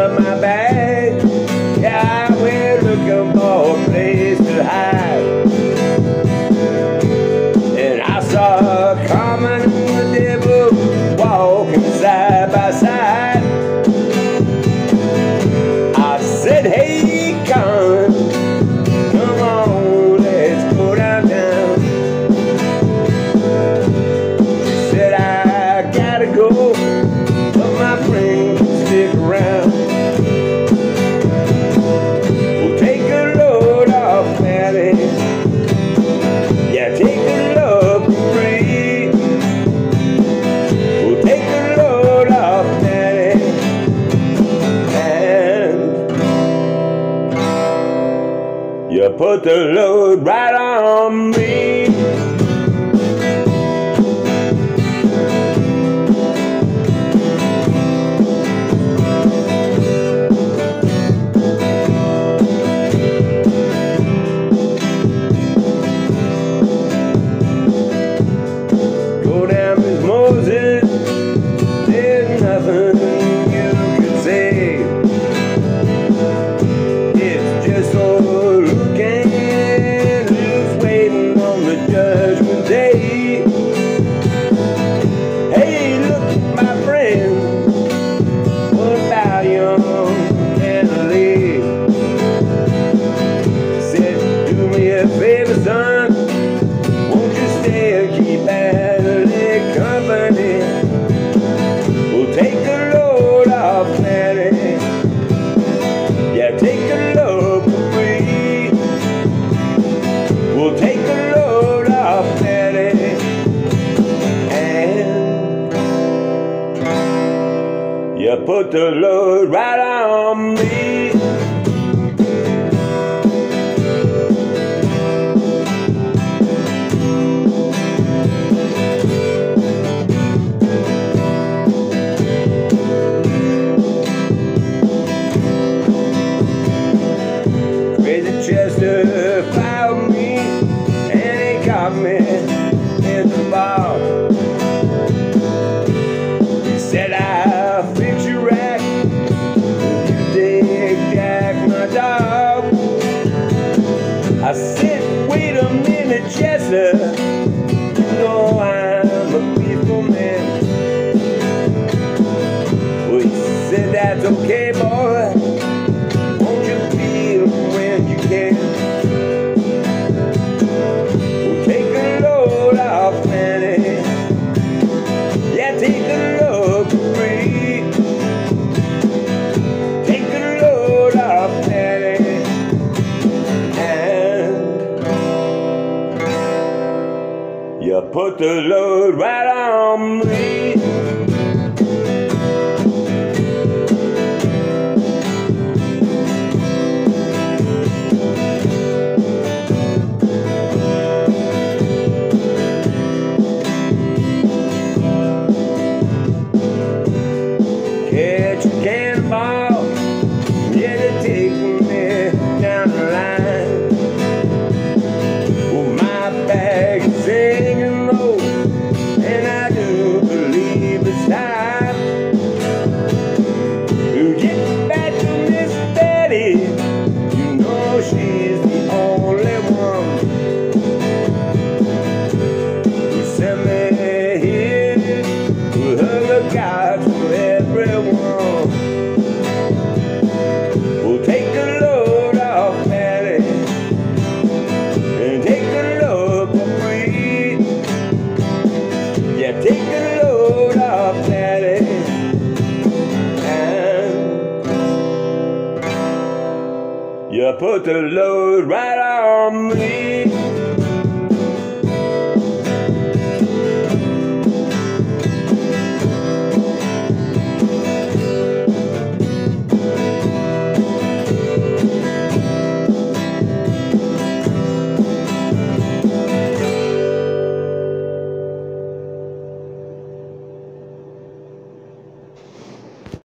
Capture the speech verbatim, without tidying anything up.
of my bag. Yeah, I went looking for a place to hide, and I saw Carmen and the devil walking side by side. I said, hey, Carmen, come on, let's go downtown. She said, I gotta go, but my friend can stick around. We'll take a load off Patty. Yeah, take a load for free. We'll take a load off Patty, and you put the load right on me. Go down, Miss Moses, there's nothing you can say. It's just old looking, who's waiting on the judgment day. Hey, look, my friend, what about young Kennedy? Said, do me a favor, son, won't you stay and keep Adelaide company? We'll take a load off Patty. Yeah, take a load for free. We'll take a load off Patty, and you put the load right on me. Chester found me, and he got me in the bar. He said, I'll fix you right if you take Jack, my dog. I said, wait a minute, Chester, you know I'm a peaceful man. Well, he said, that's okay, boy. Take a load for free. Take a load off Patty, and you put the load right on me. Catch a cannonball, yeah, to take me down the line. Well, my bag is singing low, and I do believe it's time to get back to Miss Betty. You know she's the only one who sent me here with her regards for everyone. We'll take a load off Patty, and take a load for free. Yeah, take a load off Patty, and you put the load right on me.